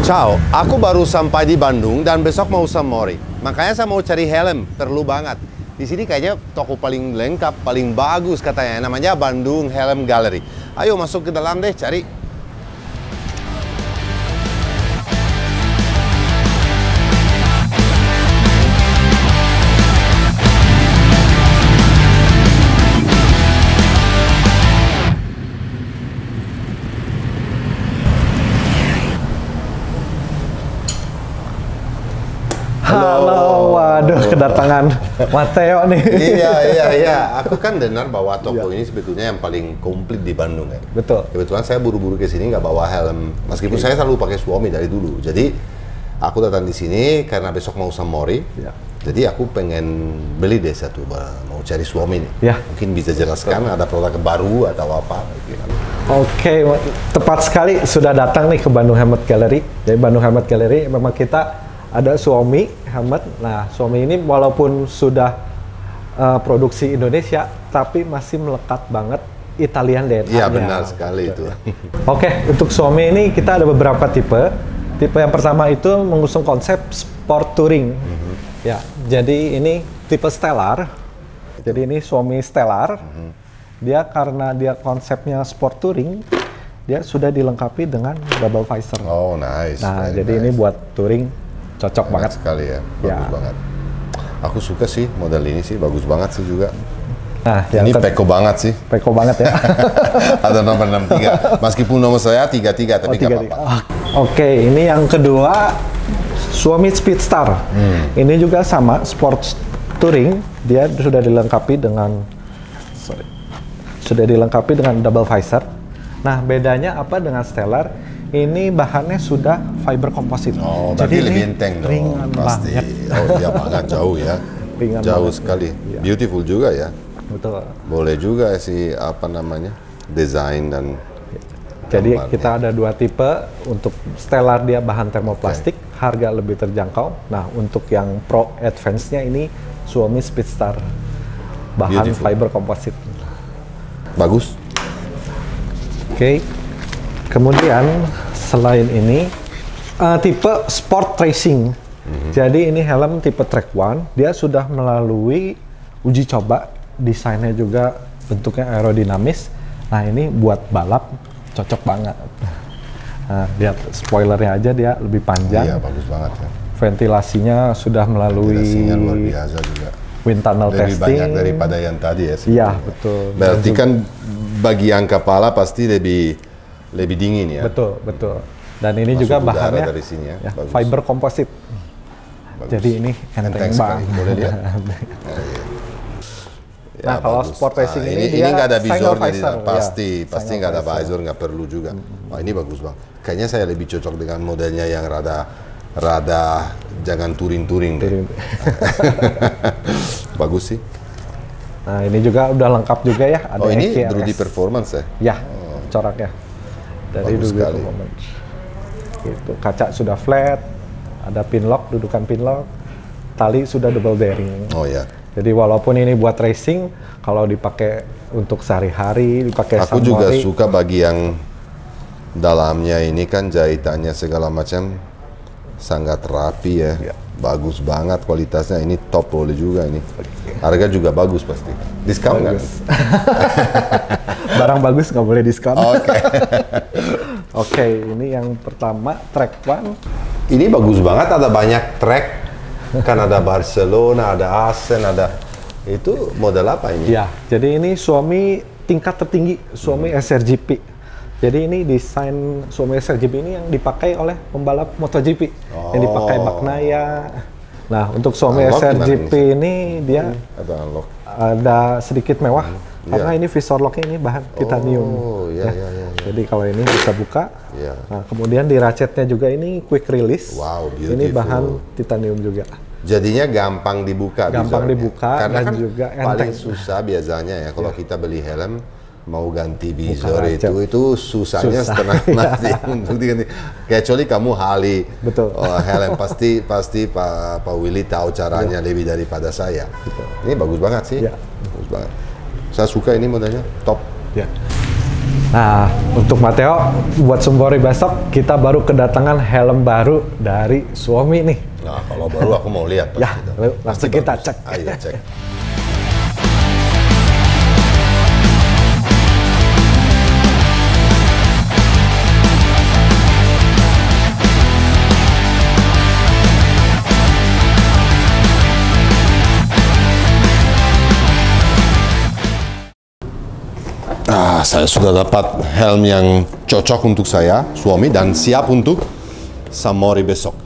Ciao, aku baru sampai di Bandung dan besok mau Mori. Makanya saya mau cari helm, perlu banget. Di sini kayaknya toko paling lengkap, paling bagus katanya. Namanya Bandung Helm Gallery. Ayo masuk ke dalam deh, cari. Halo, waduh kedatangan Matteo nih. Iya. Aku kan dengar bahwa toko ini sebetulnya yang paling komplit di Bandung ya. Betul. Kebetulan saya buru-buru ke sini nggak bawa helm. Meskipun saya selalu pakai Suomi dari dulu. Jadi aku datang di sini karena besok mau Mori. Ya. Jadi aku pengen beli deh satu, mau cari Suomi nih. Ya. Mungkin bisa jelaskan ada produk baru atau apa? Oke, tepat sekali sudah datang nih ke Bandung Helmet Gallery. Jadi Bandung Helmet Gallery memang kita ada Suomi helmet. Nah, Suomi ini walaupun sudah produksi Indonesia, tapi masih melekat banget Italian DNA-nya. Iya, benar sekali itu. Oke, untuk Suomi ini kita ada beberapa tipe. Tipe yang pertama itu mengusung konsep sport touring. Ya, jadi ini tipe Stellar. Jadi ini Suomi Stellar. Dia karena dia konsepnya sport touring, dia sudah dilengkapi dengan double visor. Oh, nice. Nah, jadi ini buat touring cocok banget sekali ya, bagus banget. Aku suka sih model ini sih, bagus banget sih juga. Nah, ini peko banget sih. Peko banget ya. Ada nomor 63. Meskipun nomor saya 33, tapi nggak apa-apa. Oke, ini yang kedua Suomi Speedstar. Ini juga sama sport touring. Dia sudah dilengkapi dengan double visor. Nah, bedanya apa dengan Stellar? Ini bahannya sudah fiber komposit. Oh, jadi lebih enteng dong. Ringan pasti. banget. Oh iya, banget jauh ya. Ringan jauh banget. Sekali. Ya. Beautiful juga ya. Betul. Boleh juga sih desain dan. Jadi gambarnya. kita ada dua tipe. Untuk Stellar dia bahan termoplastik, harga lebih terjangkau. Nah, untuk yang Pro Advance-nya ini Suomi Speedstar, bahan Beautiful. fiber komposit. Bagus. Oke. Kemudian selain ini tipe Sport Racing. Jadi ini helm tipe Track One. Dia sudah melalui uji coba, desainnya juga bentuknya aerodinamis. Nah, ini buat balap cocok banget. Nah, lihat spoilernya aja, dia lebih panjang. Iya, bagus banget ya. Ventilasinya sudah melalui Ventilasinya luar biasa juga. Wind tunnel Lebih testing. banyak daripada yang tadi ya. Iya, betul. Berarti kan bagian kepala pasti lebih dingin ya. Betul. Dan ini Masuk juga udara bahannya dari sini ya. Bagus. fiber komposit. Bagus. Jadi ini enteng sekali. banget. Boleh lihat? Nah, kalau sport racing ini ini nggak ada single visor, visor, pasti single nggak ada visor. visor, nggak perlu juga. Wah, ini bagus banget. Kayaknya saya lebih cocok dengan modelnya yang rada jangan touring deh. Bagus sih. Nah, ini juga udah lengkap juga ya. Ada ini EKRS. Drudy Performance ya? Ya, coraknya dari Bagus Drudy sekali. Performance. Gitu. Kaca sudah flat, ada pinlock, dudukan pinlock, tali sudah double bearing. Oh ya. Jadi walaupun ini buat racing, kalau dipakai untuk sehari-hari, dipakai Aku juga Mori, suka bagi yang dalamnya ini kan jahitannya segala macam sangat rapi ya. Ya. Bagus banget kualitasnya, ini top boleh juga ini. Harga juga bagus pasti. Diskon kan? barang bagus nggak boleh diskon. Oke. Oke, ini yang pertama Track One. Ini bagus banget, ada banyak track. Kan ada Barcelona, ada Assen, ada itu model apa ini? Ya, jadi ini Suomi tingkat tertinggi, Suomi SRGP. Jadi ini desain Suomi SRGP ini yang dipakai oleh pembalap MotoGP, yang dipakai Bagnaia. Nah, untuk Suomi Unlock SRGP ini dia Ada unlock. ada sedikit mewah karena ini visor locknya ini bahan titanium. Oh, iya. Jadi kalau ini bisa buka. Iya. Nah, kemudian di ratchetnya juga ini quick release. Wow, beautiful. Ini bahan titanium juga. Jadinya gampang dibuka. Gampang visornya. dibuka Karena dan kan juga paling enteng. susah biasanya ya kalau kita beli helm mau ganti visor kaca. itu susahnya Susah. setengah mati untuk diganti. Kecuali kamu Harley, Betul. helm pasti Pak Willy tahu caranya lebih daripada saya. Betul. Ini bagus banget sih, Ya. bagus banget. Saya suka ini modelnya top. Ya. Nah, untuk Matteo, buat Sumbori besok kita baru kedatangan helm baru dari Suomi nih. Nah, kalau baru aku mau lihat. Ya, langsung kita cek. Ayo cek. Saya sudah dapat helm yang cocok untuk saya, Suomi, dan siap untuk Sammori besok.